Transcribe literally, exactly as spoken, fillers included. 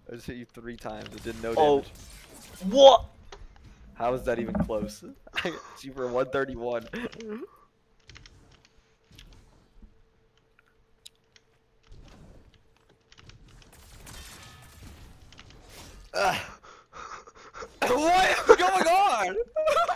I just hit you three times. It did no Oh. damage. What? How is that even close? I got you for one thirty-one. What is going on?